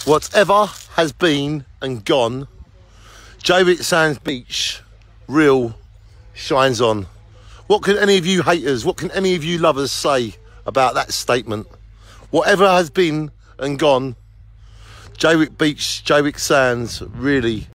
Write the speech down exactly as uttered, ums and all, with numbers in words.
Whatever has been and gone, Jaywick Sands Beach real shines on. What can any of you haters, what can any of you lovers say about that statement? Whatever has been and gone, Jaywick Beach, Jaywick Sands really